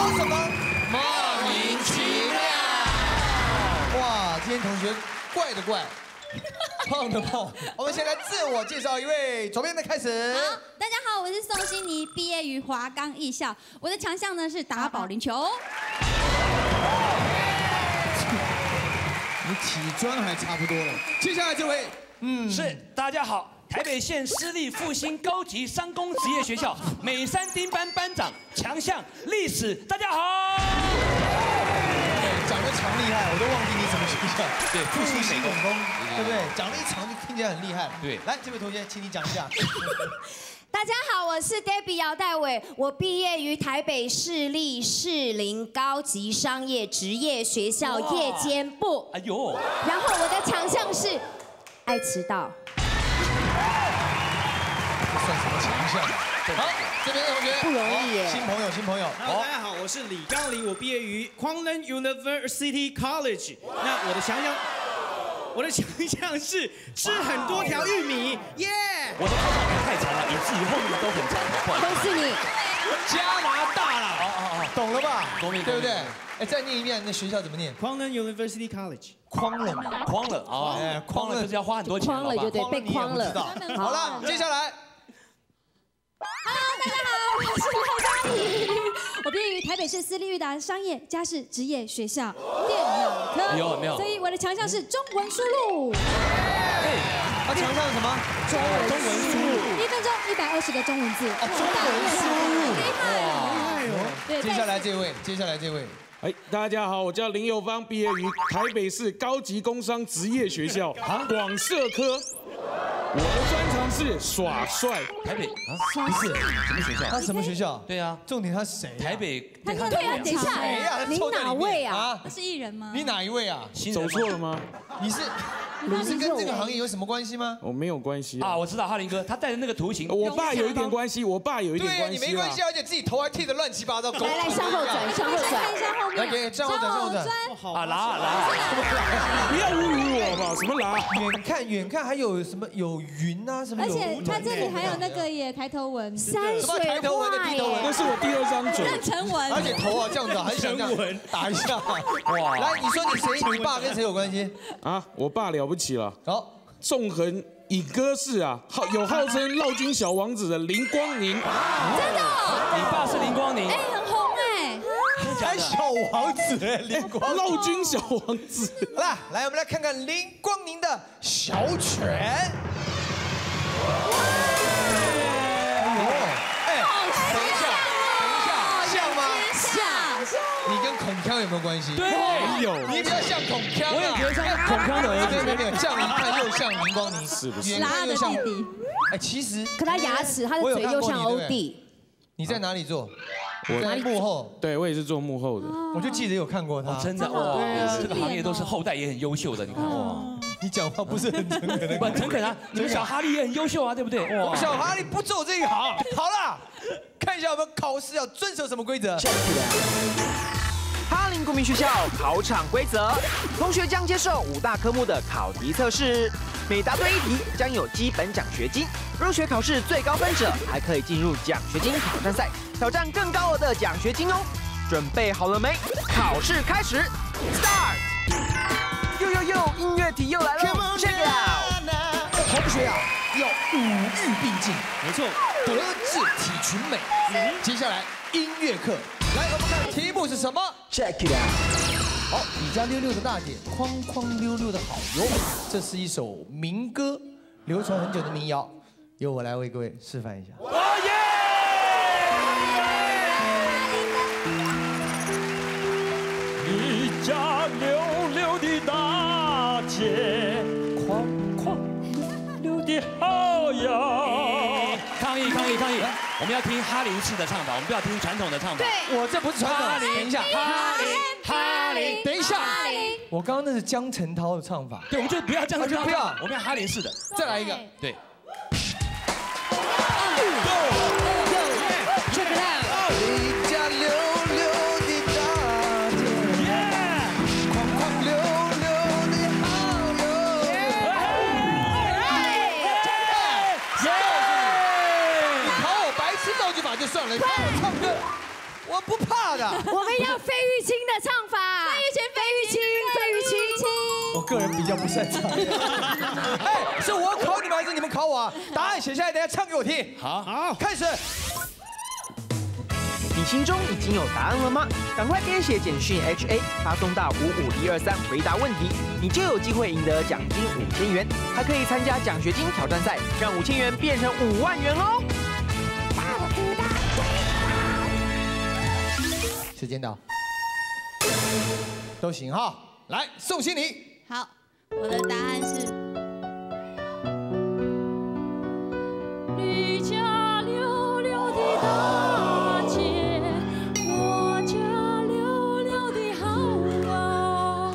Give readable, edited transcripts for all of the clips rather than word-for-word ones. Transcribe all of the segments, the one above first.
什么？ 莫名其妙。 哇，今天同学怪的怪，胖的胖。我们先来自我介绍一位，左边的开始。 好，大家好，我是宋欣妮，毕业于华冈艺校。我的强项呢是打保龄球。 你体专还差不多了。接下来这位， 是大家好，台北县私立复兴高级商工职业学校美山丁班班长，强项历史。大家好。 讲得强厉害，我都忘记你什么学校。 对，复兴美工， 对不对？讲了一长就听起来很厉害。 对， 来，这位同学，请你讲一下。 大家好，我是 Debbie 姚代伟，我毕业于台北市立士林高级商业职业学校夜间部。 哎呦， 然后我的强项是爱迟到。 这算什么强项？好，这边的同学不容易耶。 新朋友，新朋友。 大家好，我是李刚林，我毕业于匡仁 University College。那我的强项是吃很多条玉米，耶！ 我的开场白太长了，以至于后面都很长，不好意思。 都是你。 加拿大啦，懂了吧？ 懂对不对？哎，再念一遍，那学校怎么念？ 匡仁 University College。 框了， 框了啊！哎，框了就是要花很多钱， 框了就对，被框了。 好了，接下来。 Hello， 大家好，我是赖嘉怡，我毕业于台北市私立裕达商业家事职业学校电脑科。 有没有？ 所以我的强项是中文输入。 他强项是什么？ 中文输入 1分钟120个中文字。 中文输入， 厉害哦！对， 接下来这位。 哎，大家好，我叫林友芳，毕业于台北市高级工商职业学校广社科。我的专长是耍帅。 台北啊， 不是什么学校？ 他什么学校？ 对啊， 重点他是谁？ 台北。 对啊， 等一下， 谁呀？ 你哪位啊？ 他是艺人吗？ 你哪一位啊？ 走错了吗？ 你是跟这个行业有什么关系吗？ 我没有关系啊，我知道哈林哥，他带的那个图形， 我爸有一点关系， 对，你没关系，而且自己头还剃得乱七八糟。 来，向后转。 来，给向后转。 啊，拉， 不要侮辱我好不好？什么拉？ 远看还有什么有云啊什么？ 而且他这里还有那个耶抬头纹， 山水抬头纹的低头纹， 那是我第2张嘴。 妊娠纹， 而且头啊这样子，很想这样打一下。哇！来，你说你爸跟谁有关系？ 啊，我爸了不起了。 好， 纵横影歌室啊，有号称绕军小王子的林光宁。 真的？ 你爸是林光宁？ 哎，很红哎。 还小王子哎，林光绕军小王子。 好啦，来我们来看看林光宁的小犬。等一下，像吗？ 像。 你跟孔锵有没有关系？ 对， 有。 你比较像孔锵， 我也觉得像孔锵的儿子。 没有，这样一看又像林光宁， 是不是？ 远看又像弟弟。哎，其实， 可他牙齿，他的嘴又像欧弟。 你在哪里做？ 我在幕后。 对，我也是做幕后的。 我就记得有看过他。 真的哇，这个行业都是后代也很优秀的，你看哇。 你讲话不是很诚恳的， 很诚恳啊！你们小哈利也很优秀啊，对不对？ 哇，小哈利不走这一行。好了，看一下我们考试要遵守什么规则。 哈林国民学校考场规则：同学将接受5大科目的考题测试，每答对1题将有基本奖学金。入学考试最高分者还可以进入奖学金挑战赛，挑战更高额的奖学金哦。准备好了没？考试开始 ，Start！ 哟，音乐题又来了 ，Check it out！ 同学啊，要5育并进， 没错， 德智体群美。接下来音乐课，来我们看题目是什么 ，Check it out！ 好，你家溜溜的大姐，框框溜溜的好油。这是一首民歌，流传很久的民谣，由我来为各位示范一下。 你家溜溜的大姐，框框溜的好呀！ 抗议！我们要听哈林式的唱法，我们不要听传统的唱法。 对，我这不是传统。等一下，哈林，等一下，我刚刚那是江晨涛的唱法。 对，我们就不要这样， 不要， 我们要哈林式的。 再来一个， 对。 Check it out！ 你家溜溜的大姐，框框溜溜的好友。你考我白痴造句法就算了，你考我唱歌，我不怕。 大的。 我们要费玉清的唱法。费玉清。 我个人比较不擅长。哎，是我考你们还是你们考我啊？答案写下来，等下唱给我听。 好， 开始。 你心中已经有答案了吗？赶快编写简讯 HA 发送到55123回答问题，你就有机会赢得奖金5000元，还可以参加奖学金挑战赛，让5000元变成5万元哦！ 时间到，都行哈。来，宋心凌。 好，我的答案是离家溜溜的大姐，我家溜溜的好啊。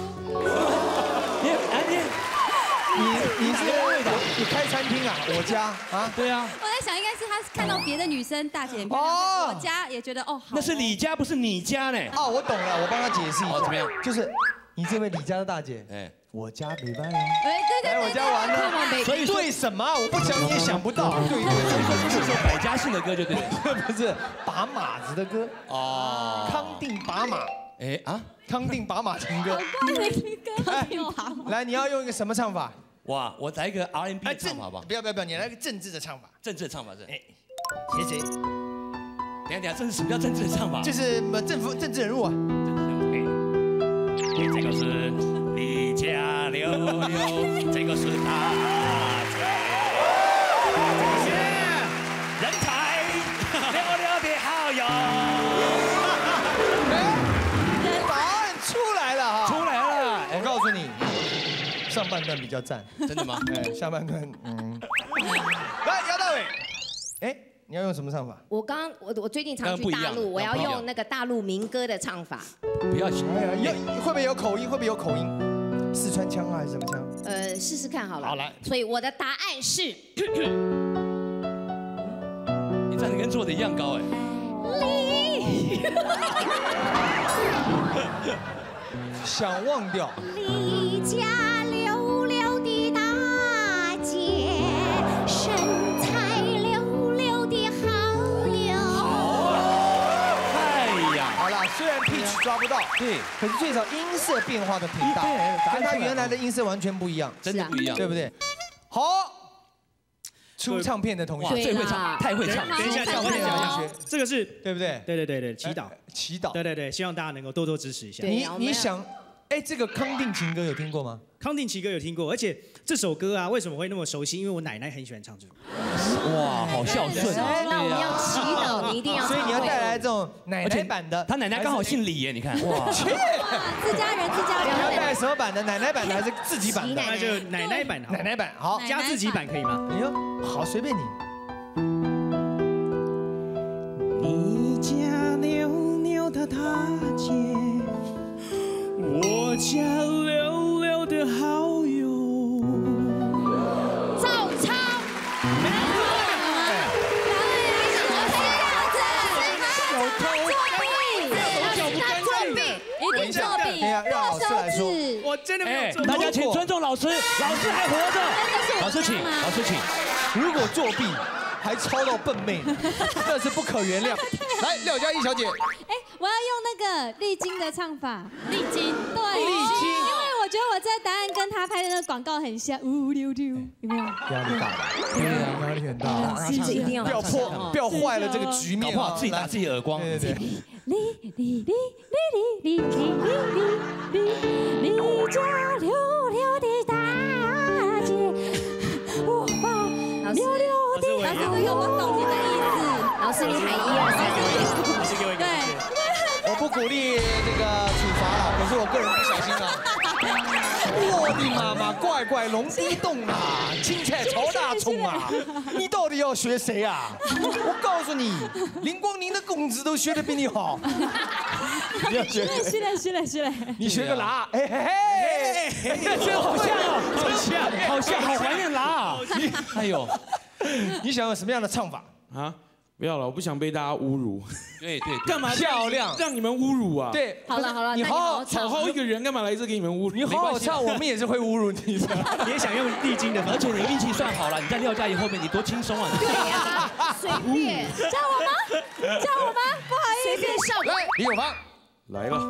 你是味道？你开餐厅啊？我家啊？ 对啊。 我在想，应该是他看到别的女生大姐很漂亮，我家也觉得哦好。 那是李家，不是你家呢。 哦，我懂了，我帮他解释一下。 怎么样？ 就是你这位李家的大姐， 哎， 我家没办哦。 哎，对， 来我家玩呢。所以对什么？我不讲你也想不到。对， 这首百家姓的歌就对了。 不是把马子的歌哦。 康定把马。哎啊，康定把马情歌。 没听歌。康定把马。 来，你要用一个什么唱法？ 哇，我来一个 R&B 的唱法吧。 不要，你来个政治的唱法。 政治的唱法是？哎， 谁？ 等下，这是什么叫政治的唱法？ 就是政治人物啊。 这个是李家溜溜，这个是大姐，这个是人才溜溜的好友。 答案出来了哈， 出来了。 我告诉你，上半段比较赞。 真的吗？ 哎，下半段来，姚大伟，哎，你要用什么唱法？ 我最近常去大陆，我要用那个大陆民歌的唱法。 不要学， 会不会有口音？四川腔啊，还是什么腔？ 试试看好了。 好来， 所以我的答案是， 你站得跟坐的一样高哎。 想忘掉。 李家溜溜的大姐，身材溜溜的好友。 哎呀， 好了，虽然 pitch 抓不到， 对， 可是最少音色变化的挺大，跟他原来的音色完全不一样， 真的不一样， 对不对？好，出唱片的同学最会唱，太会唱。 等一下，我再讲一下，这个是对不对？ 对，祈祷，对，希望大家能够多多支持一下。 你想，哎，这个康定情歌有听过吗？ 康定情歌有听过，而且这首歌啊，为什么会那么熟悉？因为我奶奶很喜欢唱这首歌。 哇，好孝顺啊！ 那我们要祈祷，你一定要。 所以你要带来这种奶奶版的。 他奶奶刚好姓李耶，你看。哇， 自家人。 你要带来什么版的？奶奶版的还是自己版的？ 那就奶奶版。 奶奶版好， 加自己版可以吗？ 哎呦，好，随便你。 你家溜溜的大姐，我家溜溜的好友。 照抄。 一定作弊！ 让老师来说， 我真的没有作弊。 大家请尊重老师，老师还活着。老师请。 如果作弊还抄到笨妹，那是不可原谅。来，廖嘉怡小姐。 哎，我要用那个丽晶的唱法。丽晶，对。 丽晶， 因为我觉得我这答案跟他拍的那个广告很像，呜溜溜，有没有？ 压力大吧？压力很大。 一定要不要坏了这个局面， 搞不好自己打自己耳光。 对。 李家溜溜的大姐，我把溜溜的。老师，我懂你的意思。 老师，你喊1、2、3。 老师给我一个。 我不鼓励这个处罚了，可是我个人不小心啊。我的妈妈，怪龙地洞啊，青菜炒大葱啊，你到底要学谁啊？我告诉你，林光宁的公子都学得比你好。你要学？ 学了。 你学个拉，哎嘿， 这好像哦，好怀念拉啊！哎呦， 你想要什么样的唱法啊？不要了，我不想被大家侮辱。 对， 干嘛漂亮？ 让你们侮辱啊？ 对， 好了， 你好好一个人，干嘛来这给你们侮辱？ 你好好唱，我们也是会侮辱你的。 也想用丽晶的， 而且你运气算好了，你在廖嘉怡后面，你多轻松啊！ 对呀，随便。 叫我吗？不好意思， 来， 李永芳来了。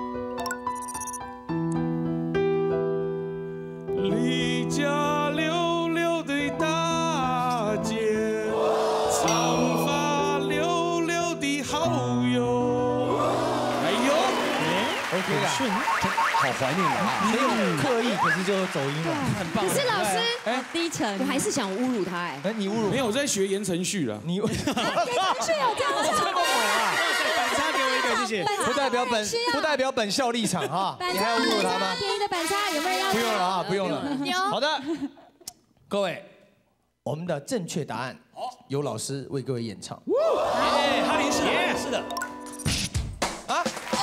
离家溜溜的大姐，长发溜溜的好友。哎呦 ，OK 啦， 好怀念啊！ 没有刻意，可是就走音了，很棒。 可是老师， 哎，低沉， 我还是想侮辱他哎。 哎，你侮辱没有，我在学言承旭了。 你， 言承旭有这样子吗？ 反差给我一个，谢谢。 不代表本校立场哈，你还要侮辱他吗？ 便宜的板擦有没有人要？ 不用了啊，不用了。好的，各位，我们的正确答案由老师为各位演唱。 哎，哈林是的， 啊。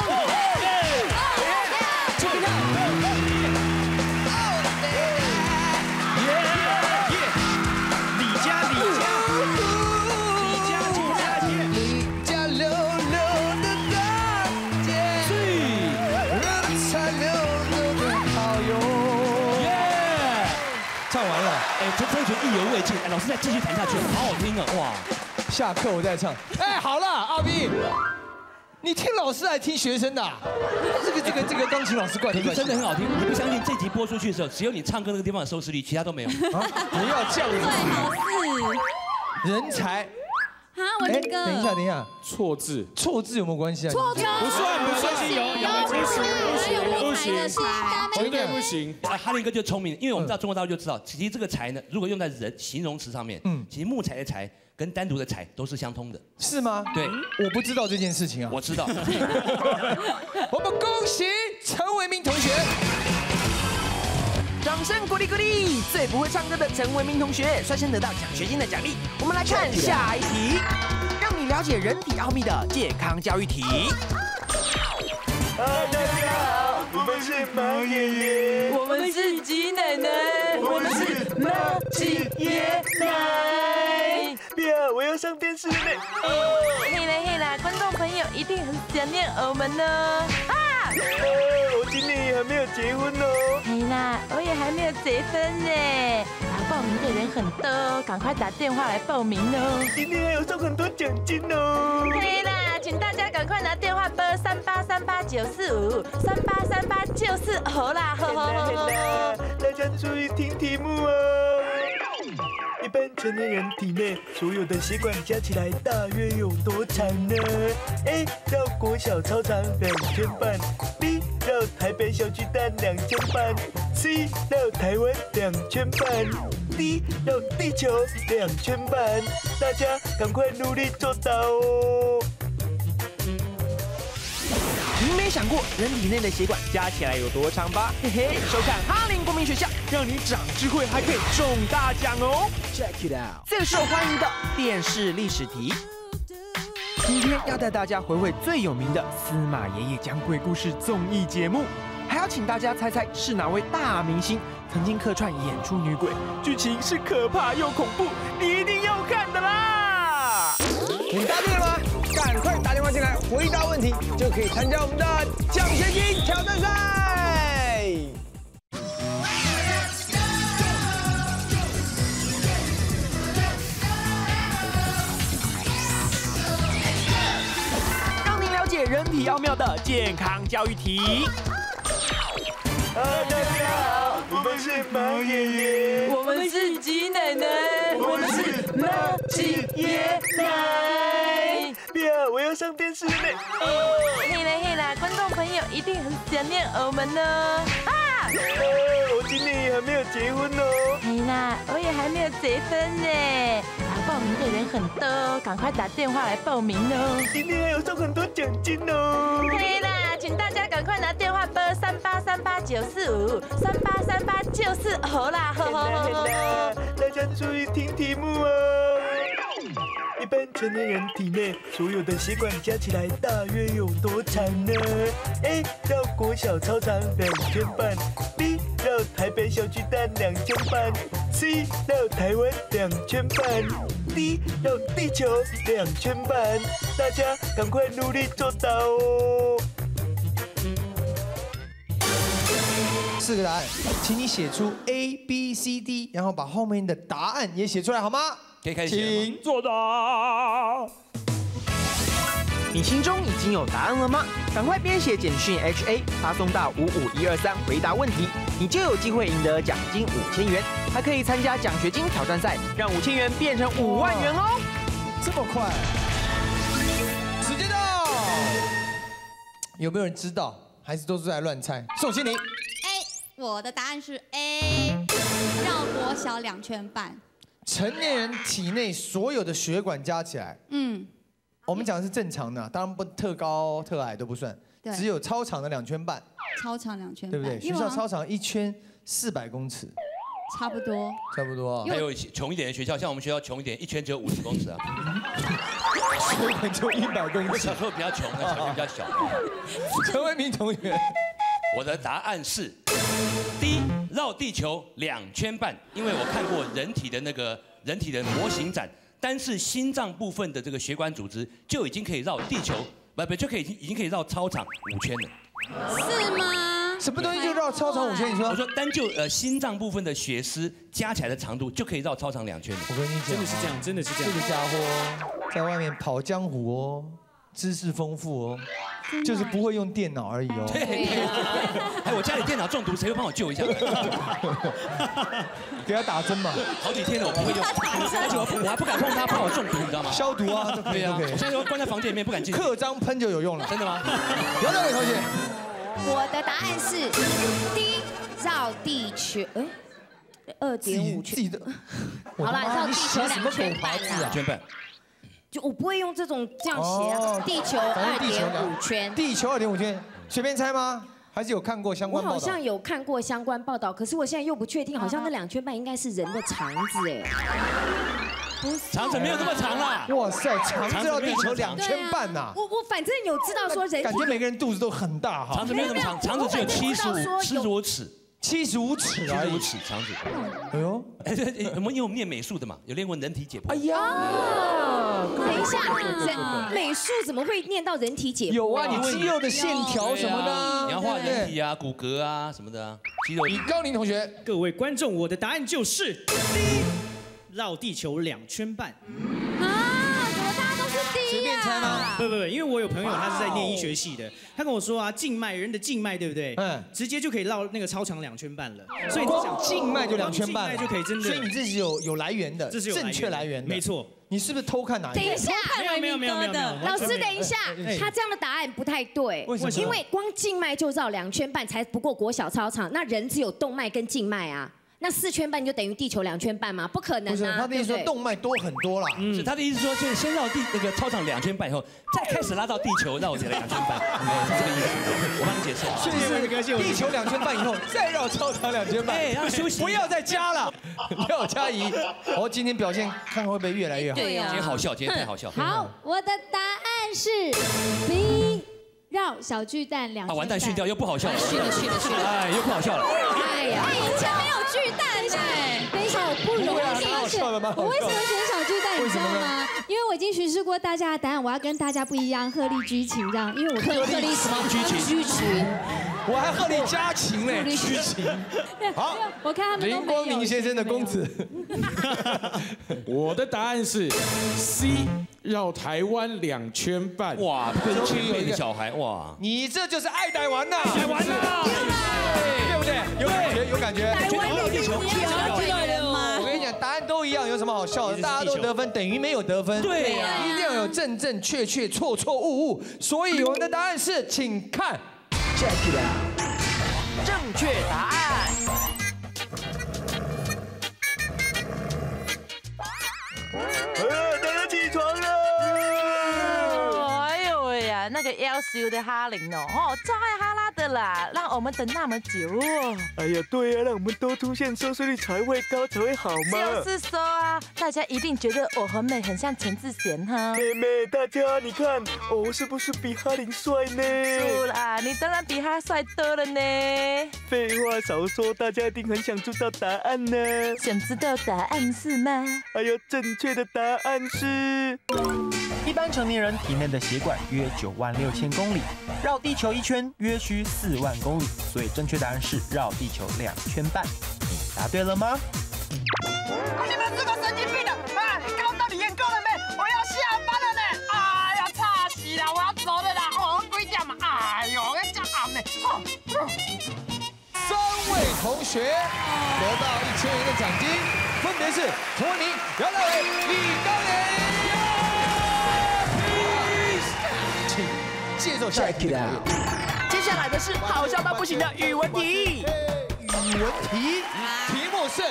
唱完了， 哎，这歌曲意犹未尽，哎，老师再继续弹下去，好好听啊，哇！ 下课我再唱。哎，好了，阿 B， 你听老师还听学生的？这个钢琴老师怪真的很好听，你不相信这集播出去的时候，只有你唱歌那个地方有收视率，其他都没有。 不要这样子， 最好是人才。 啊，我的歌。 等一下， 错字有没有关系啊？ 错字不算，有不行，绝对不行。 哈林哥就聪明，因为我们知道中国大陆就知道，其实这个材呢，如果用在人形容词上面，其实木材的材跟单独的材都是相通的， 是吗？ 对， 我不知道这件事情啊。 我知道。 我们恭喜陈维明同学。 掌声鼓励鼓励！最不会唱歌的陈维明同学率先得到奖学金的奖励。我们来看下一题，让你了解人体奥秘的健康教育题。 大家好，我们是毛爷爷， 我们是鸡奶奶，我们是毛鸡爷奶。 不要，我要上电视了。 嘿啦，观众朋友一定很想念我们呢。 我今年也还没有结婚哦。 嘿啦，我也还没有结婚呢。报名的人很多，赶快打电话来报名哦。 今天还有送很多奖金哦。 嘿啦，请大家赶快拿电话拨3838-945，3838-945啦，呵。 大家注意听题目哦。一般成年人体内所有的血管加起来大约有多长呢 ？A. 绕国小操场2圈半 ，B. 绕台北小巨蛋2圈半 ，C. 绕台湾2圈半 ，D. 绕地球2圈半。大家赶快努力做到哦！ 您没想过人体内的血管加起来有多长吧？嘿嘿，收看哈林国民学校，让你长智慧，还可以中大奖哦 ！Check it out， 最受欢迎的电视历史题。今天要带大家回味最有名的司马爷爷讲鬼故事综艺节目，还要请大家猜猜是哪位大明星曾经客串演出女鬼，剧情是可怕又恐怖，你一定要看的啦！ 你答对了吗？赶快打电话进来回答问题，就可以参加我们的奖学金挑战赛。 让您了解人体奥妙的健康教育题。 大家好，我们是毛爷爷， 我们是鸡奶奶，我们是毛鸡爷奶。 不要，我要上电视了。 嘿啦，观众朋友一定很想念我们呢。 我今年也还没有结婚哦。 嘿啦，我也还没有结婚呢。报名的人很多，赶快打电话来报名哦。 今天还有送很多奖金哦。 嘿啦，请大家赶快拿电话拨3838-945，3838-945啦，呵。 大家注意听题目哦。一般成年人体内所有的血管加起来大约有多长呢 ？A. 绕国小操场2圈半 ，B. 绕台北小巨蛋2圈半 ，C. 绕台湾2圈半 ，D. 绕地球2圈半。大家赶快努力做到哦 4个答案，请你写出 A、B、C、D， 然后把后面的答案也写出来好吗？ 可以开始写了吗？ 请作答。 你心中已经有答案了吗？赶快编写简讯 HA 发送到55123回答问题，你就有机会赢得奖金5000元，还可以参加奖学金挑战赛，让5000元变成5万元哦！ 这么快？时间到，有没有人知道？还是都是在乱猜？宋心凌 A， 我的答案是 A， 绕国小2圈半。 成年人体内所有的血管加起来，我们讲的是正常的，当然不特高特矮都不算，只有超长的2圈半， 超长2圈半， 对不对？学校超长1圈400公尺， 差不多， 差不多。 还有穷一点的学校，像我们学校穷一点，1圈只有50公尺啊， 血管就100公尺。 小时候比较穷，小学比较小。 陈为民同学， 我的答案是 D， 绕地球2圈半，因为我看过人体的模型展。单是心脏部分的这个血管组织就已经可以绕地球，就可以已经可以绕操场5圈了。 是吗？ 什么东西就绕操场5圈？你说？ 我说单就心脏部分的血丝加起来的长度就可以绕操场2圈了。 我跟你讲， 真的是这样，真的是这样。 这个家伙在外面跑江湖哦，知识丰富哦，就是不会用电脑而已哦。 哎，我家里电脑中毒，谁会帮我救一下？ 给他打针嘛。 好几天了，我不会用，而且我还不敢碰它，怕我中毒，你知道吗？ 消毒啊，都可以。 我现在都关在房间里面，不敢进去。 刻章喷就有用了， 真的吗？ 姚大伟同学， 我的答案是 D， 绕地球，2.5圈。 自己的。 好啦，绕地球2圈半啊。 2圈半。 就我不会用这样写啊，地球2.5圈。 地球2.5圈，随便猜吗？还是有看过相关报道？ 我好像有看过相关报道，可是我现在又不确定，好像那2圈半应该是人的肠子哎。 不是， 肠子没有那么长啦。 哇塞，肠子绕地球2圈半呐！ 我反正有知道说人感觉每个人肚子都很大哈。 肠子没有那么长，肠子只有75尺。 75尺而已， 肠子。 哎呦， 我们有念美术的嘛？有练过人体解剖。 哎呀， 等一下，美术怎么会念到人体解剖？ 有啊，你肌肉的线条什么的， 你要画人体啊、骨骼啊什么的啊，肌肉。 李高林同学， 各位观众，我的答案就是第一，绕地球2圈半。 随便猜吗？ 不，因为我有朋友他是在念医学系的，他跟我说啊，人的静脉对不对？直接就可以绕那个超长2圈半了。所以光静脉就2圈半， 静脉就可以真的。 所以你自己有来源的， 这是有正确来源的， 没错。 你是不是偷看哪一个？ 等一下， 没有。 老师，等一下，他这样的答案不太对。 为什么？ 因为光静脉就绕2圈半，才不过国小操场。那人只有动脉跟静脉啊。那4圈半就等于地球2圈半吗？不可能啊！ 不是，他的意思说动脉多很多啦。 是他的意思说，就是先绕那个操场2圈半以后，再开始拉到地球绕2圈半，是这个意思。我帮你解释。 所以是地球2圈半以后，再绕操场2圈半。 让休息， 不要再加了，廖嘉怡。哦，今天表现看会不会越来越好？ 对呀， 今天好笑，今天太好笑。 好，我的答案是 B， 绕小巨蛋2圈半。 完蛋，训掉又不好笑了。 是的。 哎，又不好笑了。 哎呀， 以前没有巨蛋，等一下，我不容易发现。我为什么选小巨蛋，你知道吗？因为我已经巡视过大家的答案，我要跟大家不一样，鹤立鸡群这样。因为我鹤立什么？ 居群。我还鹤立家禽嘞，居群。好， 我看他们林光明先生的公子。 我的答案是 C， 绕台湾2圈半。 哇，跟前辈的小孩哇， 你这就是爱台湾呐， 爱台湾呐， 对不对？有感觉。 台湾有地球我跟你讲，答案都一样，有什么好笑的？大家都得分，等于没有得分。 对呀， 一定要有正正确确、错错误误。所以我们的答案是，请看 ，check it out， 正确答案。 大家起床了！ 哎呦喂呀，那个夭寿的哈林哦，超爱哈拉的啦，让我们等那么久哦。 哎呀，对呀，让我们多出现，收视率才会高，才会好嘛。 就是说啊，大家一定觉得我很美，很像陈志贤哈。 妹妹，大家你看，我是不是比哈林帅呢？ 是啦，你当然比他帅多了呢。 废话少说，大家一定很想知道答案呢。 想知道答案是吗？ 哎呦，正确的答案是， 一般成年人体内的血管约96000公里，绕地球1圈约需4万公里，所以正确答案是绕地球2圈半。你答对了吗？ 你们是个神经病的！啊，刚到底验够了没？我要下班了呢！哎呀，差死了，我要同学得到1000元的奖金，分别是陈为民、姚大伟、李高廉。请接受下一题。 接下来的是好笑到不行的语文题。 语文题，题目是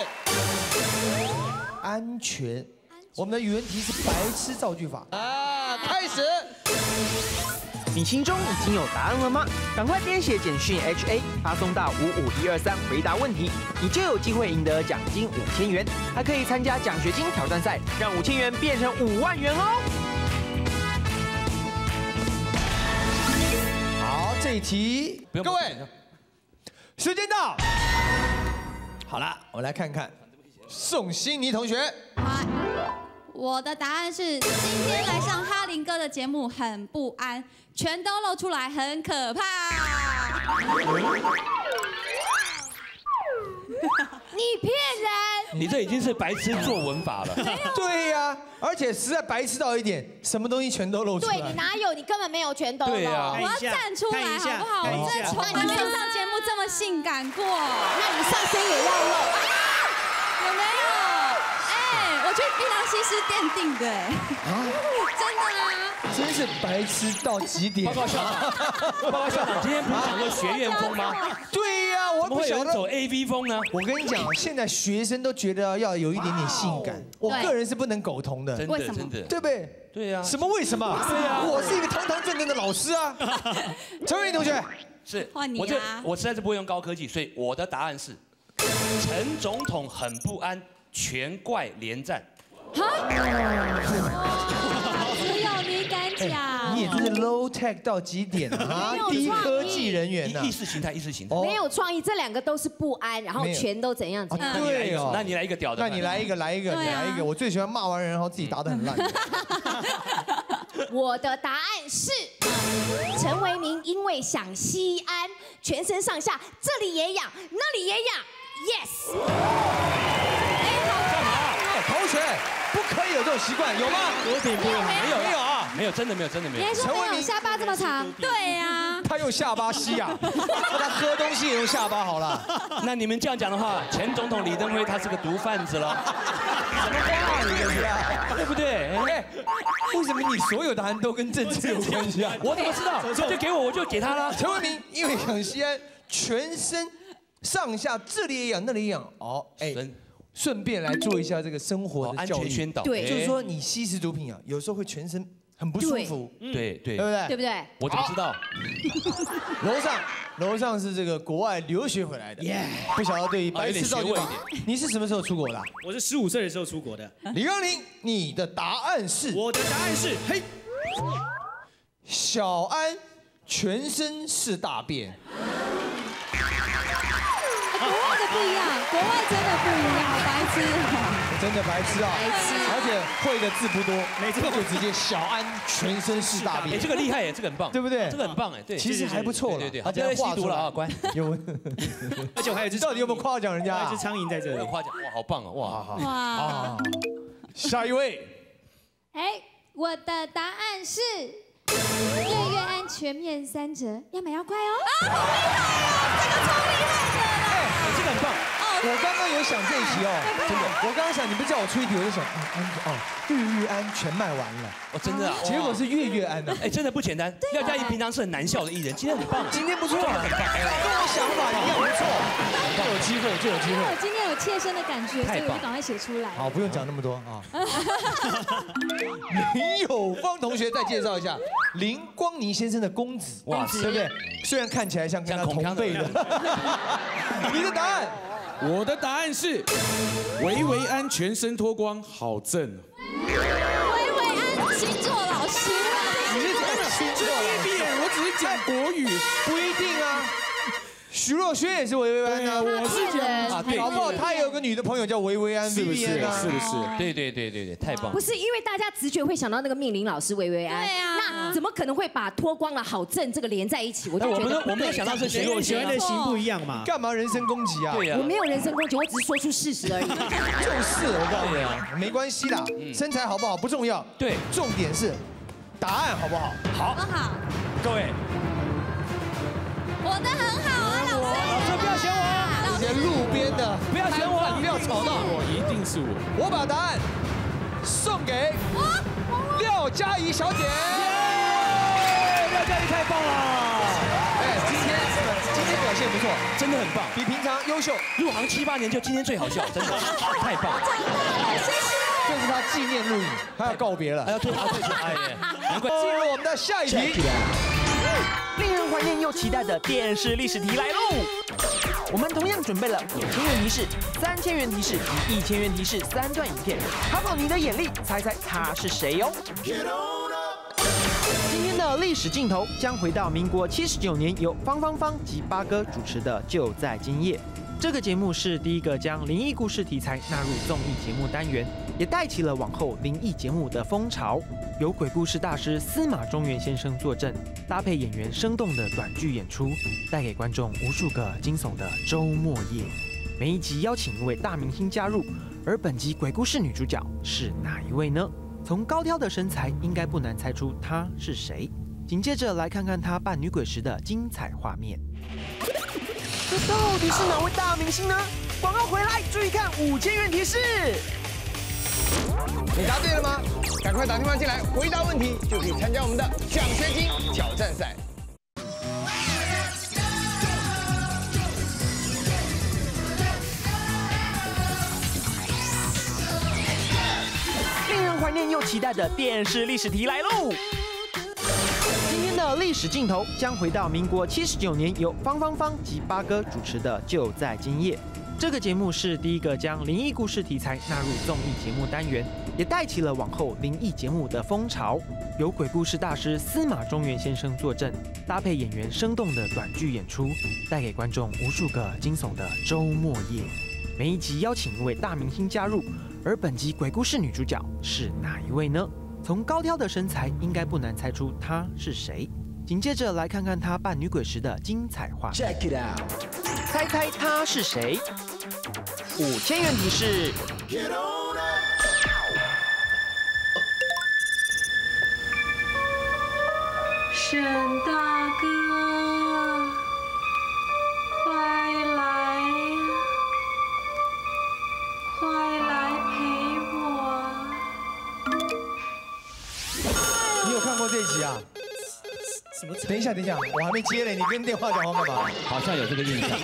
安全。我们的语文题是白痴造句法啊，开始。 你心中已经有答案了吗？赶快编写简讯 HA 发送到55123回答问题，你就有机会赢得奖金5000元，还可以参加奖学金挑战赛，让5000元变成5万元哦。 好，这一题，各位，时间到。好了，我们来看看宋欣妮同学。 我的答案是今天来上哈林哥的节目很不安，全都露出来很可怕。 你骗人！ 你这已经是白痴作文法了。 对呀，而且实在白痴到一点，什么东西全都露出来。 对你哪有？你根本没有全都露。 对啊， 我要站出来好不好？我真的从来没有上节目这么性感过。 那你上身也要露。 有没有？哎，我去槟榔西施奠定的，真的啊。 真是白痴到极点。 报告校长，今天不是讲过学院风吗？ 对呀，我不晓得走 AV 风呢。 我跟你讲，现在学生都觉得要有一点点性感，我个人是不能苟同的。 真的真的， 对不对？ 对呀。 什么为什么？对呀，我是一个堂堂正正的老师啊。陈为民同学， 是换你啊。 我实在是不会用高科技，所以我的答案是陈总统很不安，全怪连战。 只有你敢讲， 你也真是 low tech 到极点啊！低科技人员呐， 意识形态， 没有创意，这两个都是不安，然后全都怎样？ 对哦， 那你来一个屌的， 那你来一个，我最喜欢骂完人然后自己答得很烂。 我的答案是陈为民，因为想吸安，全身上下这里也痒，那里也痒 ，yes。 同学，不可以有这种习惯，有吗？ 有点多， 没有啊， 没有，真的没有。 你还说没有下巴这么长？ 对呀， 他用下巴吸啊，他喝东西也用下巴好了。 那你们这样讲的话，前总统李登辉他是个毒贩子了。 什么话你这是啊？ 对不对？ 哎，为什么你所有答案都跟政治有关系啊？ 我怎么知道？就给我就给他了。 陈为民因为想吸安，全身上下这里也痒，那里也痒。哦，哎。顺便来做一下这个生活的教育宣导， 对，就是说你吸食毒品啊，有时候会全身很不舒服， 对， 对不对？ 对不对？ 我怎么知道？ 楼上是这个国外留学回来的，不晓得对于白痴造句法，你是什么时候出国的？ 我是15岁的时候出国的。 李刚林，你的答案是？ 我的答案是，嘿， 小安全身是大便。 国外的不一样，国外真的不一样，白痴， 真的白痴啊！而且会的字不多， 没错， 就直接小安全身是大便。 哎，这个厉害耶，这个很棒， 对不对？ 这个很棒哎，对， 其实还不错了。 对，他在吸毒了啊，乖。 有， 而且我还有一只， 到底有没有夸奖人家？ 一只苍蝇在这里， 有夸奖，哇，好棒啊， 哇！ 下一位， 哎，我的答案是月安全面3折，要买要快哦。 好厉害哦，这个超厉害的啦！ 这个很棒。我刚刚有想这一题哦，真的，我刚刚想你不叫我出一题，我就想日安全卖完了， 哦，真的啊， 结果是月安呢， 哎，真的不简单。廖嘉怡平常是很难笑的艺人，今天很棒， 今天不错，很棒，跟我想法一样，不错，就有机会，就有机会。 我今天有切身的感觉，所以我就赶快写出来。 好，不用讲那么多啊。林有芳同学再介绍一下林光尼先生的公子，哇，对不对？虽然看起来像跟他同辈的，你的答案？ 我的答案是维安全身脱光，好正。 维安星座老师， 你是真的星座老师？ 我只是讲国语， 不一定啊。徐若瑄也是维安啊， 我是讲啊，对，搞不好他也有个女的朋友叫维安， 是不是？是不是？ 对，太棒了。 不是，因为大家直觉会想到那个命令老师维安， 对啊， 那怎么可能会把脱光了好正这个连在一起？我就觉得我没有想到是徐若瑄， 喜欢的型不一样嘛。 干嘛人身攻击啊？ 对啊， 我没有人身攻击，我只是说出事实而已。 就是我告诉你啊，没关系啦，身材好不好不重要， 对， 重点是答案好不好？ 好，各位。 我的很好啊，老师不要选我， 老师路边的， 不要选我， 不要吵闹， 一定是我。 我把答案送给廖嘉怡小姐。 廖嘉怡太棒了！ 哎，今天表现不错， 真的很棒， 比平常优秀。 入行7、8年就今天最好笑，真的太棒了。 这是他纪念录影，他要告别了， 还要退休，哎，难怪。 进入我们的下一题。 令人怀念又期待的电视历史题来喽！我们同样准备了5000元提示、3000元提示及1000元提示3段影片，考考你的眼力，猜猜他是谁哟？今天的历史镜头将回到民国79年，由方芳芳及八哥主持的《就在今夜》。这个节目是第一个将灵异故事题材纳入综艺节目单元，也带起了往后灵异节目的风潮。由鬼故事大师司马中原先生坐镇，搭配演员生动的短剧演出，带给观众无数个惊悚的周末夜。每一集邀请一位大明星加入，而本集鬼故事女主角是哪一位呢？从高挑的身材，应该不难猜出她是谁。紧接着来看看她扮女鬼时的精彩画面。这到底是哪位大明星呢？广告回来，注意看5000元提示。 你答对了吗？赶快打电话进来回答问题，就可以参加我们的奖学金挑战赛。 令人怀念又期待的电视历史题来喽！今天的历史镜头将回到民国79年，由方芳芳及八哥主持的《就在今夜》。这个节目是第一个将灵异故事题材纳入综艺节目单元，也带起了往后灵异节目的风潮。由鬼故事大师司马中原先生坐镇，搭配演员生动的短剧演出，带给观众无数个惊悚的周末夜。每一集邀请一位大明星加入，而本集鬼故事女主角是哪一位呢？从高挑的身材，应该不难猜出她是谁。紧接着来看看她扮女鬼时的精彩画面。Check it out， 猜猜她是谁？5000元提示。 沈大哥，快来呀！快来陪我！ 你有看过这一集啊？什么？等一下，我还没接嘞，你跟电话讲话干嘛？ 好像有这个印象。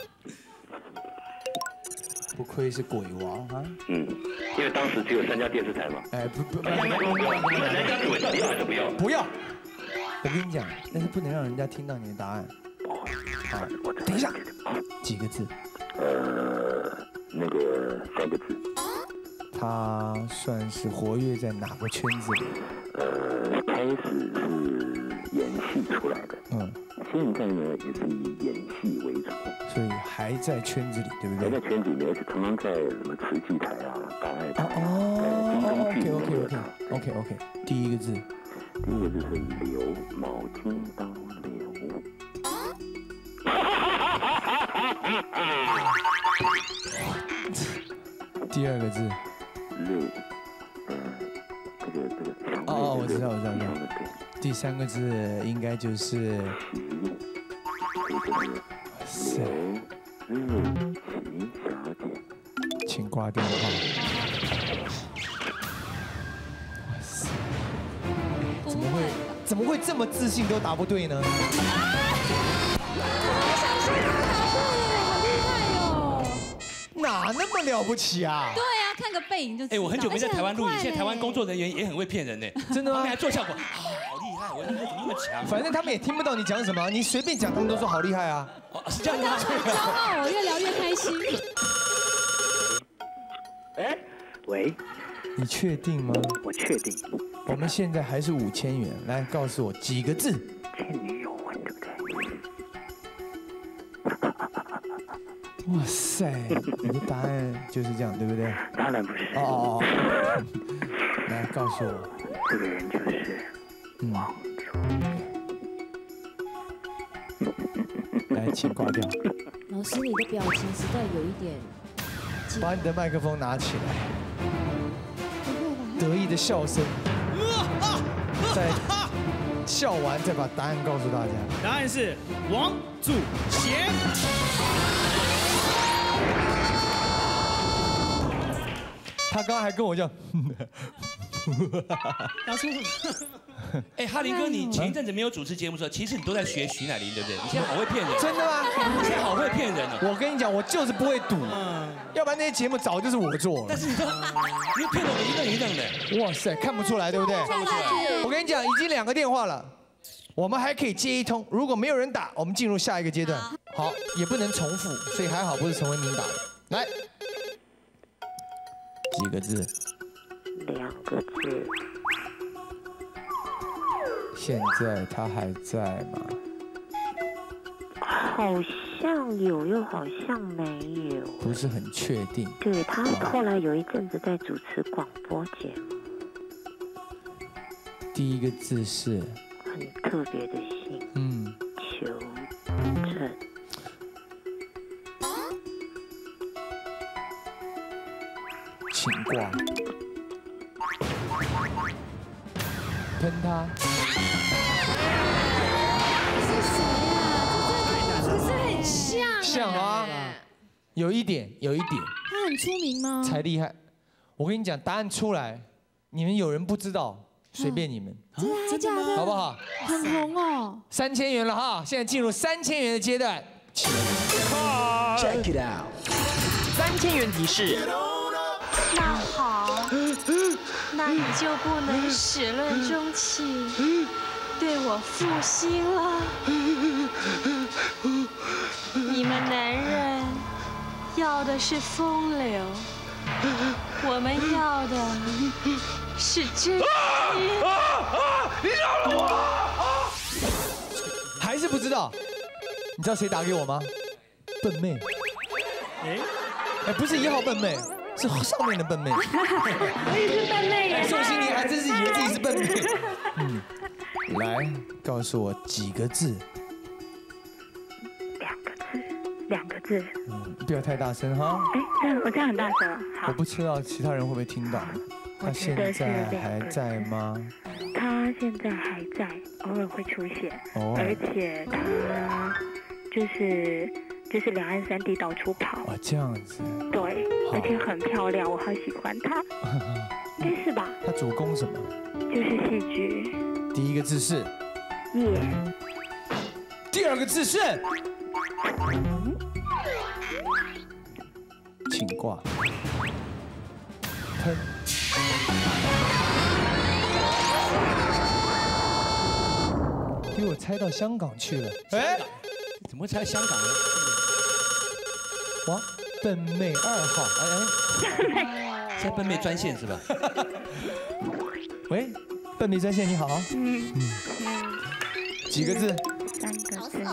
不愧是鬼王啊！ 因为当时只有3家电视台嘛。 哎，不， 人家鬼要还是不要？ 不要。我跟你讲，但是不能让人家听到你的答案。好，等一下，几个字？ 那个3个字。 他算是活跃在哪个圈子里？ 开始是演戏出来的，现在呢也是以演戏为主， 所以还在圈子里，对不对？ 还在圈子里面，而且常常在什么慈济台啊、大爱台 OK， 第一个字是刘，毛巾刀刘。 第二个字，我知道。第3个字应该就是，哇塞，请挂电话。哇塞，怎么会这么自信都答不对呢？哪那么了不起啊？ 对啊，看个背影就知道。 我很久没在台湾录影，现在台湾工作人员也很会骗人呢。 真的吗？ 他们还做效果，好厉害！我怎么那么强？ 反正他们也听不到你讲什么，你随便讲，他们都说好厉害啊。 是这样吗？ 骄傲，越聊越开心。 喂， 你确定吗？ 我确定。 我们现在还是5000元，来告诉我几个字。 前女友问对不对？ 哇塞，你的答案就是这样，对不对？ 当然不是。 来告诉我， 这个人就是王楚。 来，请挂掉。 老师，你的表情实在有一点。 把你的麦克风拿起来，得意的笑声。再笑完，再把答案告诉大家。 答案是王祖贤。 他刚刚还跟我这样。 拿出。 哎，哈林哥，你前一阵子没有主持节目的时候，其实你都在学徐乃麟，对不对？你现在好会骗人。 真的吗？ 你现在好会骗人哦。 我跟你讲，我就是不会赌，要不然那些节目早就是我做了。 但是你知道，你骗了我一愣的。 哇塞，看不出来，对不对？ 看不出来。 我跟你讲，已经2个电话了，我们还可以接一通。如果没有人打，我们进入下一个阶段。好，也不能重复，所以还好不是陈文明打的。来，几个字 ？2个字。 现在他还在吗？ 好像有，又好像没有， 不是很确定。 对，他后来有一阵子在主持广播节目。 第一个字是很特别的姓，求证。 请挂。喷他。 是谁呀？这可是很像。 像啊，有一点。 他很出名吗？ 才厉害。我跟你讲，答案出来，你们有人不知道，随便你们。 真的假的？ 好不好？ 很红哦。 3000元了哈，现在进入3000元的阶段。 Check it out。3000元提示。 那好，那你就不能始乱终弃，对我负心了。你们男人要的是风流，我们要的是真心。 你饶了我！还是不知道？你知道谁打给我吗？笨妹。哎，不是1号笨妹。是上面的笨妹， 我也是笨妹耶。 宋心凌还真是以为自己是笨妹。来告诉我几个字 ？2个字。 不要太大声哈。 哎，我这样很大声。好。 我不知道其他人会不会听到。他现在还在吗？ 他现在还在，偶尔会出现，而且他就是两岸3地到处跑。 哦，这样子。 对，而且很漂亮，我好喜欢她。应该是吧？ 她主攻什么？ 就是戏剧。 第一个字是叶。 第2个字是请挂。喷。给我猜到香港去了。哎， 怎么会猜香港呢？ 哇，笨妹2号， 在笨妹专线是吧？ 喂，笨妹专线你好。几个字 ？3个字。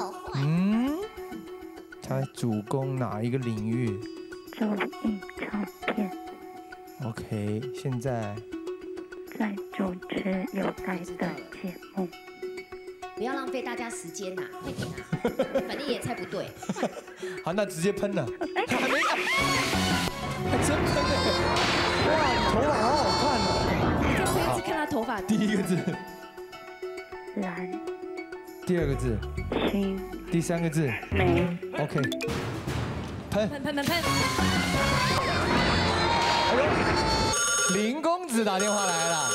他主攻哪一个领域？ 综艺唱片。 OK， 现在在主持有爱的节目。 不要浪费大家时间呐，快点啊！反正也猜不对。 好，那直接喷了。还没，还真喷了！哇，你头发好好看哦。 我一直看他头发。 第1个字。 蓝。 第2个字。 心。 第3个字。 美。 OK。喷。哎呦，林公子打电话来了。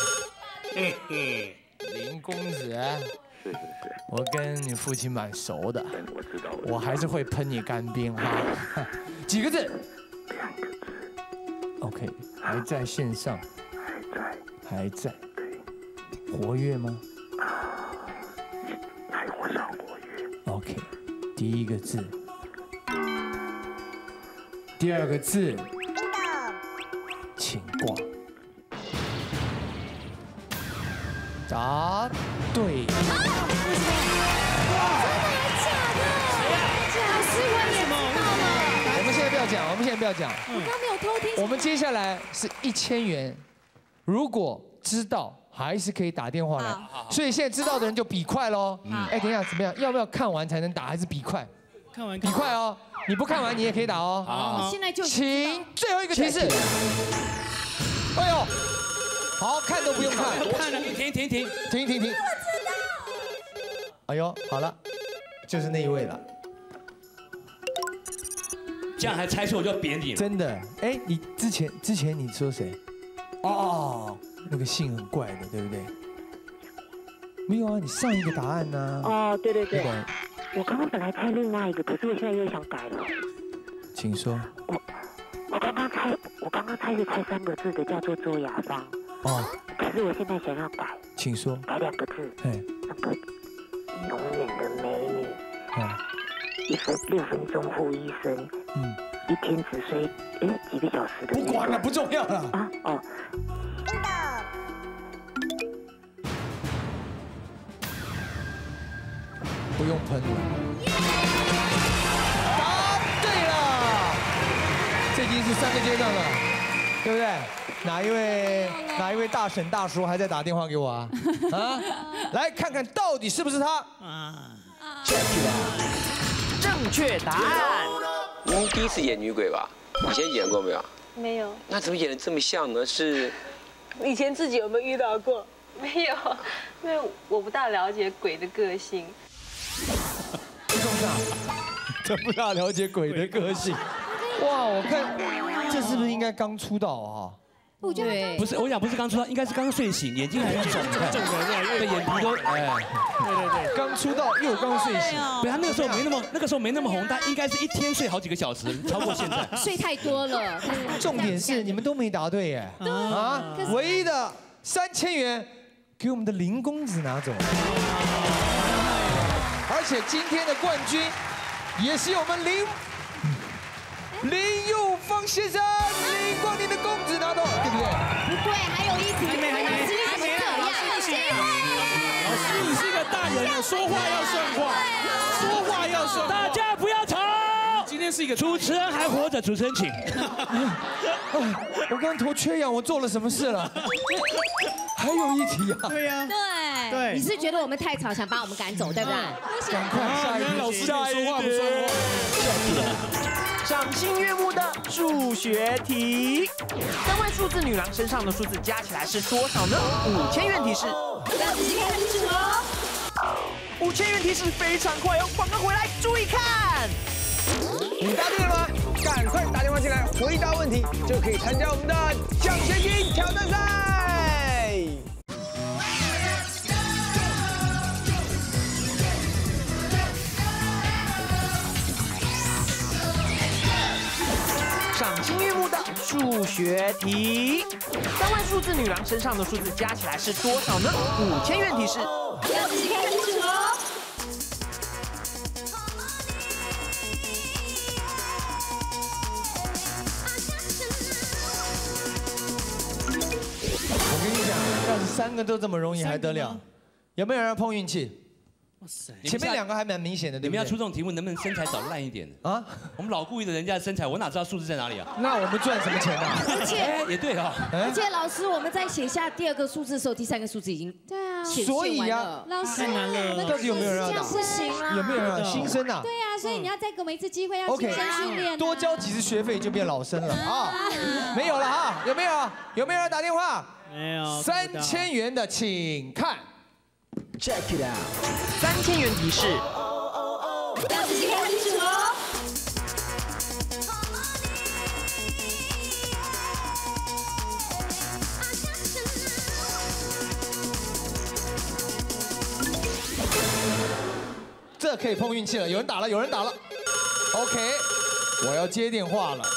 林公子。 是。 我跟你父亲蛮熟的， 我知道。 我还是会喷你干冰哈。几个字？ 2个字。 OK， 还在线上。还在。 对。 活跃吗？ 还活上活跃。 OK， 第1个字。第2个字。请挂。答对。我们现在不要讲。 我刚没有偷听。 我们接下来是1000元，如果知道还是可以打电话来。所以现在知道的人就比快喽。哎，等一下怎么样？要不要看完才能打，还是比快？ 看完。 比快哦，你不看完你也可以打哦。 好，现在就请最后一个提示。哎呦，好看都不用看，停。哎呦，好了，就是那一位了。 这样还猜错我就扁你了。 真的，哎，你之前你说谁？哦，那个姓很怪的，对不对？没有啊，你上一个答案呢？ 哦，对对对，我刚刚本来猜另外一个，可是我现在又想改了。 请说。 我刚刚猜是猜3个字的，叫做周雅芳。 哦。 可是我现在想要改。 请说。 改2个字。 哎。 那个永远的美女。 啊。 6分钟护一生。嗯。一天只睡几个小时的。 不管了，不重要了。 啊哦。 不用喷了。答对了，这已经是3个阶段了，对不对？哪一位大婶大叔还在打电话给我啊？啊，来看看到底是不是他？啊 ，check it out， 正确答案。 您第一次演女鬼吧？以前演过没有？ 没有。 那怎么演得这么像呢？是以前自己有没有遇到过？没有，因为我不大了解鬼的个性。 这不大了解鬼的个性。哇，我看这是不是应该刚出道啊？ 我觉得不是，我想不是刚出道，应该是刚睡醒，眼睛还在肿，对，眼皮都对，刚出道又刚睡醒。 对，他那个时候没那么红，但应该是一天睡好几个小时，超过现在。 睡太多了。 重点是你们都没答对耶。啊，唯一的3000元给我们的林公子拿走。而且今天的冠军也是我们林佑芳先生，林光宁的公子拿到，对不对？ 不对，还有一题。还没。 老师，你是一个大人，说话要算话，说话要算话。 大家不要吵。 今天是一个主持人还活着，主持人请。 我刚头缺氧，我做了什么事了？还有一题啊！ 对呀， 对，你是觉得我们太吵，想把我们赶走，对不对？ 赶快下一题， 老师说话不算话。 赏心悦目的数学题，3位数字女郎身上的数字加起来是多少呢？5000元提示。 让自己看清楚哦。 5000元提示非常快哦，广告回来注意看。 你答对了吗？赶快打电话进来回答问题，就可以参加我们的奖学金挑战赛。 赏心悦目的数学题，3位数字女郎身上的数字加起来是多少呢？5000元提示。 让自己看清楚哦。 我跟你讲，要是3个都这么容易还得了？有没有人要碰运气？哇塞，前面2个还蛮明显的，对不对？ 你们要出这种题目，能不能身材找烂一点的啊？我们老故意的人家的身材，我哪知道数字在哪里啊？ 那我们赚什么钱啊？ 而且也对啊。 而且老师，我们在写下第2个数字的时候，第3个数字已经所以呀， 老师太难了， 到底有没有人要打？ 不行啊！ 有没有人要新生啊？ 对啊，所以你要再给我们一次机会，让新生训练。 多交几次学费就变老生了啊！没有了哈，有没有？有没有人打电话？ 没有。 3000元的，请看。Check it out。 3000元提示。 让自己看清楚哦。 这可以碰运气了，有人打了，有人打了。OK， 我要接电话了。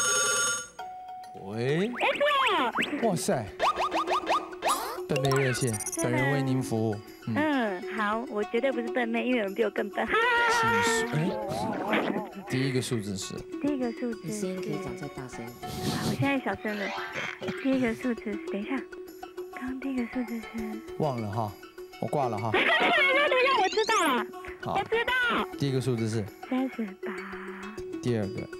喂。哇塞。笨妹热线，本人为您服务。 好，我绝对不是笨妹，因为有人比我更笨。 第1个数字是。 第1个数字。 你声音可以讲再大声一点。 我现在小声了。第1个数字是，等一下，刚刚第1个数字是。 忘了哈，我挂了哈。 等一下，我知道了。 好， 我知道。 第1个数字是。 38。 第2个。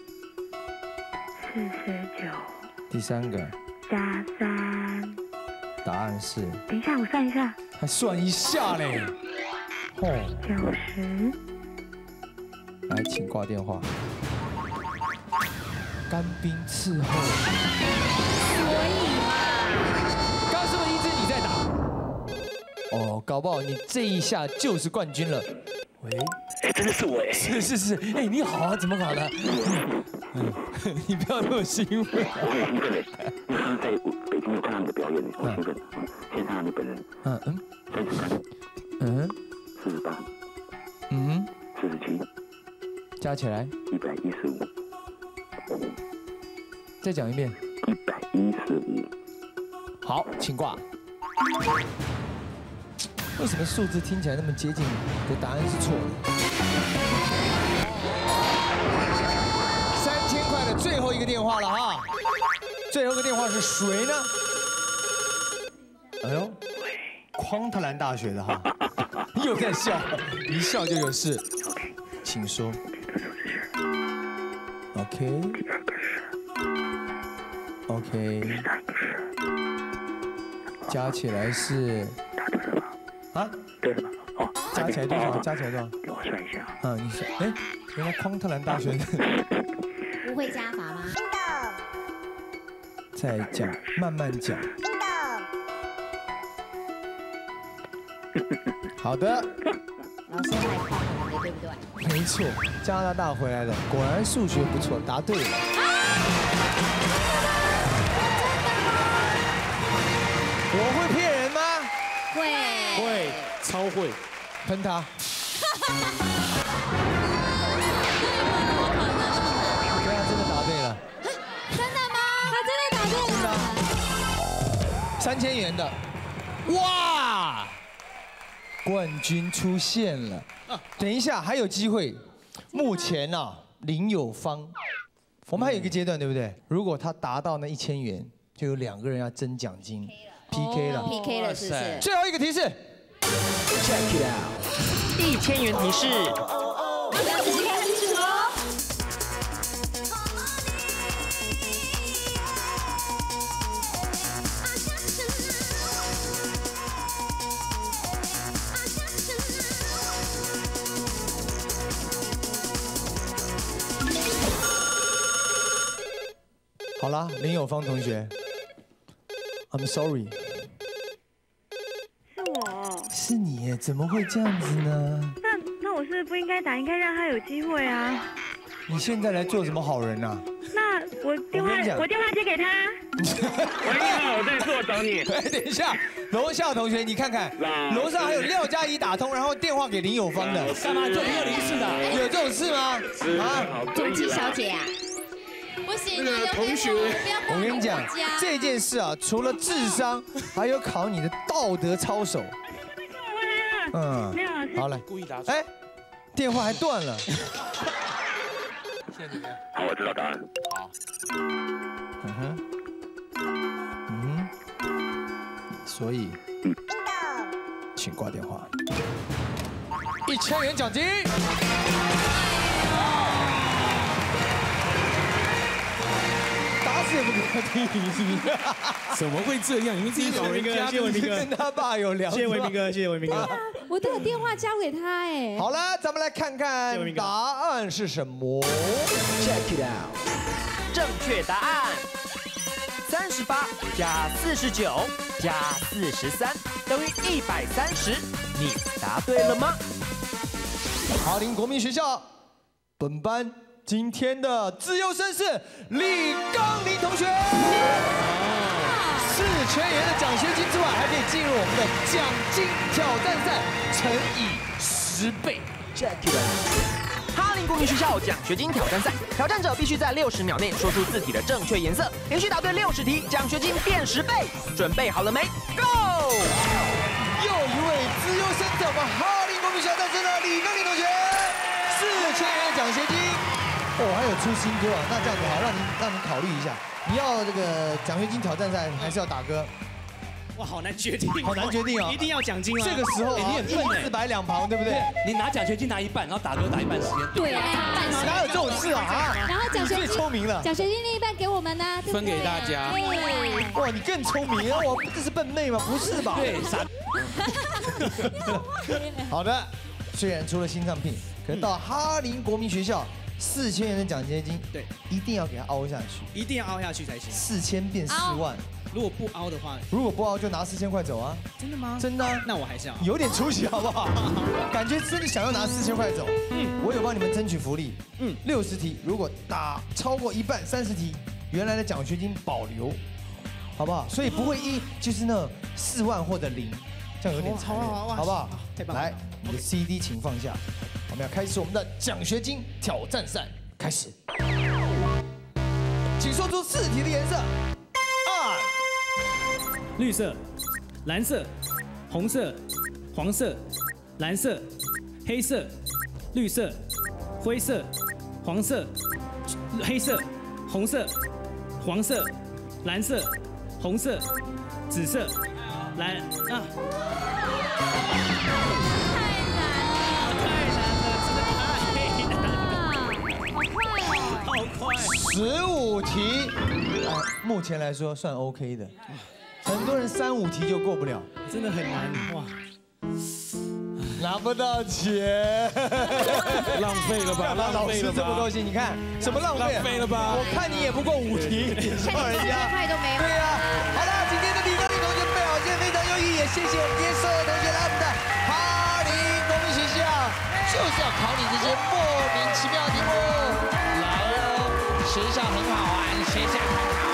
49。 第3个。 加3。 答案是。 等一下，我算一下。 还算一下嘞。 90。 来，请挂电话。干冰伺候。 所以嘛， 刚是不是一直你在打？哦，搞不好你这一下就是冠军了。喂， 真的是我哎。 是，哎，你好啊，怎么搞的？ 你不要那么兴奋。 我很兴奋嘞，因为刚刚在北京有看到你的表演，我兴奋。先看到你本人。33。48。47。 加起来。 115。 再讲一遍。 115。 好，请挂。为什么数字听起来那么接近？的答案是错的。3000块的最后一个电话了哈，最后一个电话是谁呢？哎呦，匡特兰大学的哈，又在笑，一笑就有事。请说。OK。OK。加起来是。啊， 对了吧？哦， 加起来多少？加起来多少？ 给我算一下。 你算，哎，原来匡特兰大学的。 不会加法吗？ 再讲，慢慢讲。好的。 老师还夸我们的，对不对？ 没错，加拿大回来的，果然数学不错，答对了。我会骗人吗？ 会，超会， 喷他。对啊，真的答对了。 真的吗？他真的答对了。 3000元的，哇！冠军出现了。等一下还有机会。目前啊，林有芳，我们还有一个阶段，对不对？如果他达到那1000元，就有2个人要争奖金。PK 了 ，PK 了，是不是？ 最后一个提示 ，Check it out， 1000元提示。 要仔细看清楚哦。 好啦，林有芳同学 ，I'm sorry。 是我。 是你耶，怎么会这样子呢？ 那我是不应该打，应该让他有机会啊。 你现在来做什么好人啊？ 那我电话接给他。 喂，你好，我在做，找你。 哎，等一下，楼下同学，你看看，楼上还有廖嘉怡打通，然后电话给林有芳的， 干嘛做120的？ 有这种事吗？ 啊，主机小姐啊。 不行， 那个同学， 我跟你讲，这件事啊，除了智商，还有考你的道德操守。 没有， 好来， 故意打错。 哎，电话还断了。 好，我知道答案。 好。 所以，请挂电话。1000元奖金。打死也不给他听，是不是？ 怎么会这样？你们自己找一个，谢谢伟明哥， 跟他爸有聊。 谢谢伟明哥，谢谢伟明哥。 我都有电话交给他哎。 好了，咱们来看看答案是什么。 Check it out， 正确答案38加49加43等于130，你答对了吗？ 哈林国民学校本班今天的自由生是李刚林同学。4000元的奖学金之外，还可以进入我们的奖金挑战赛，乘以10倍。 Check it out， 哈林国民学校奖学金挑战赛，挑战者必须在60秒内说出字体的正确颜色，连续答对60题，奖学金变10倍。准备好了没 ？Go！ 又一位自由生在我们哈林国民学校诞生的李刚林同学，4000元的奖学金。还有出新歌啊，那这样子好，让你考虑一下，你要这个奖学金挑战赛，还是要打歌？ 哇，好难决定， 好难决定哦， 一定要奖金吗？ 这个时候你很笨 4002旁，对不对？ 你拿奖学金拿一半，然后打歌打一半时间。 对啊， 哪有这种事啊？ 然后奖学金最聪明了， 奖学金另一半给我们呢， 分给大家。 哇，你更聪明啊！我这是笨妹吗？不是吧？ 对，傻。 好的，虽然出了心脏病，可是到哈林国民学校 4000元的奖学金， 对， 一定要给它凹下去， 一定要凹下去才行。 4000变4万， 如果不凹的话， 如果不凹就拿4000块走啊。 真的吗？ 真的啊。 那我还是要有点出息好不好？感觉真的想要拿4000块走。我有帮你们争取福利。60题，如果打超过一半30题，原来的奖学金保留，好不好？所以不会就是那4万或者0，这样有点残忍，好不好？ 太棒了！ 来，你的 CD 请放下，我们要开始我们的奖学金挑战赛，开始。请说出4题的颜色。 绿色、蓝色、红色、黄色、蓝色、黑色、绿色、灰色、黄色、黑色、红色、黄色、蓝色、红色、紫色、蓝啊！好快 ！15题，目前来说算 OK 的。很多人3、5题就过不了， 真的很难哇！ 拿不到钱， 浪费了吧？ 老师这么高兴，你看什么浪费？ 浪费了吧？ 我看你也不过5题，笑人家。对呀，好了，今天的李刚李同学表现非常优异，也谢谢我们今天所有同学来我们的哈林公立学校，就是要考你这些莫名其妙的题目。来哦，学校很好玩，学校很好。